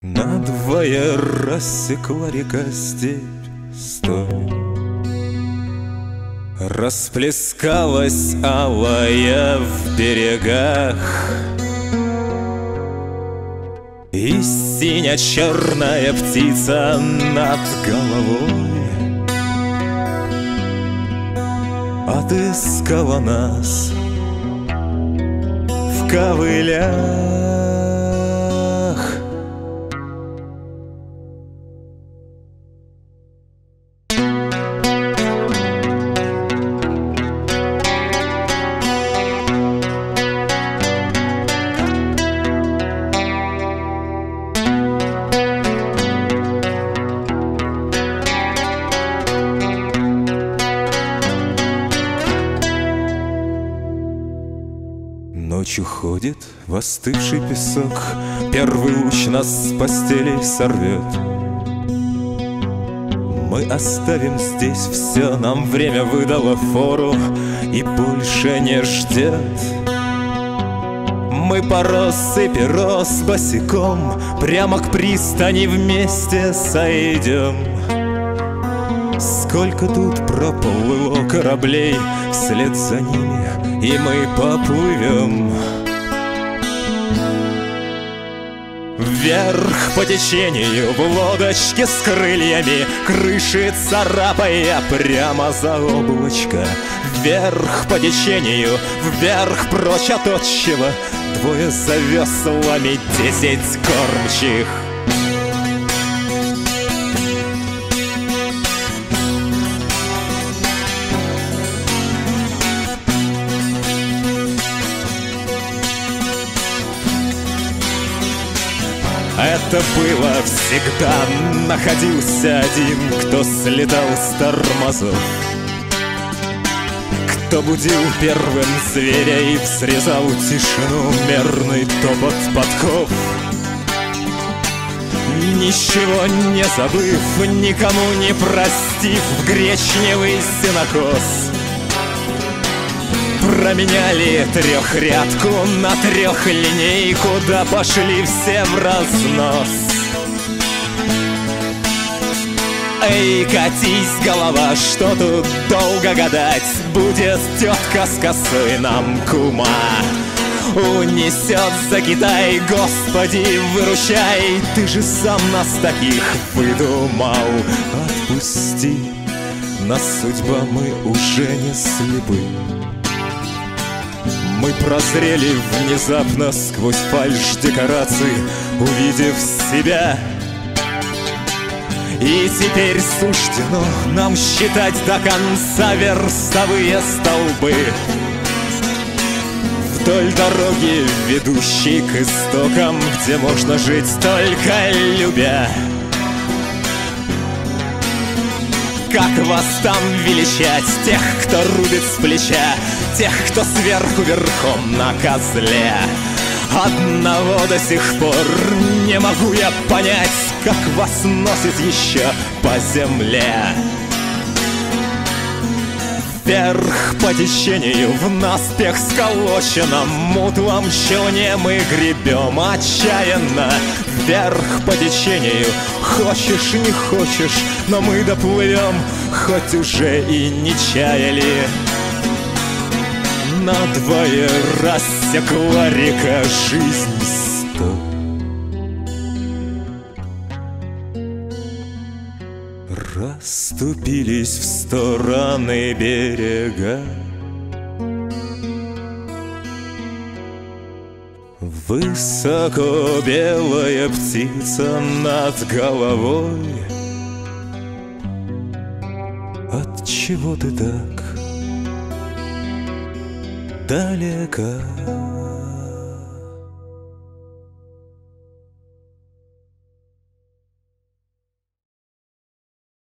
Надвое рассекла река степь, стой. Расплескалась алая в берегах, и синя-черная птица над головой отыскала нас в ковылях. Ночью ходит в остывший песок, первый луч нас с постелей сорвет. Мы оставим здесь все, нам время выдало фору и больше не ждет. Мы по россыпи роз босиком прямо к пристани вместе сойдем. Сколько тут проплыло кораблей, вслед за ними и мы поплывем. Вверх по течению в лодочке с крыльями, крыши царапая прямо за облачко. Вверх по течению, вверх прочь от отчего, двое за веслами 10 кормчих. Это было всегда, находился один, кто слетал с тормозов, кто будил первым зверя и срезал тишину мерный топот подков. Ничего не забыв, никому не простив, в гречневый сенокос променяли трехрядку на трехлинейку, да пошли все в разнос. Эй, катись, голова, что тут долго гадать, будет тетка с косой нам кума. Унесет за Китай, Господи, выручай, ты же сам нас таких выдумал. Отпусти, нас судьба, мы уже не слепы. Мы прозрели внезапно сквозь фальшь декораций, увидев себя. И теперь суждено нам считать до конца верстовые столбы вдоль дороги, ведущей к истокам, где можно жить только любя. Как вас там величать, тех, кто рубит с плеча, тех, кто сверху верхом на козле? Одного до сих пор не могу я понять, как вас носит еще по земле. Вверх по течению в наспех сколоченном мутлом челне мы гребем отчаянно. Вверх по течению, хочешь не хочешь, но мы доплывем, хоть уже и не чаяли. Надвое рассекла река жизнь сто. Расступились в стороны берега, высоко белая птица над головой. Отчего ты так далеко?